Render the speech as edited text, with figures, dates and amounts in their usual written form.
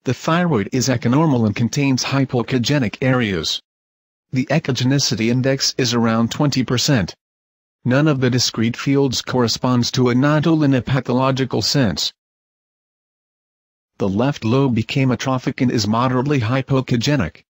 The thyroid is echonormal and contains hypoechogenic areas. The echogenicity index is around 20%. None of the discrete fields corresponds to a nodule in a pathological sense. The left lobe became atrophic and is moderately hypoechogenic.